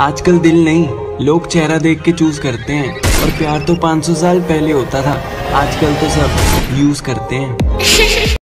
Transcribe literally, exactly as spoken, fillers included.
आजकल दिल नहीं, लोग चेहरा देख के चूज करते हैं। और प्यार तो पाँच सौ साल पहले होता था, आजकल तो सब यूज करते हैं।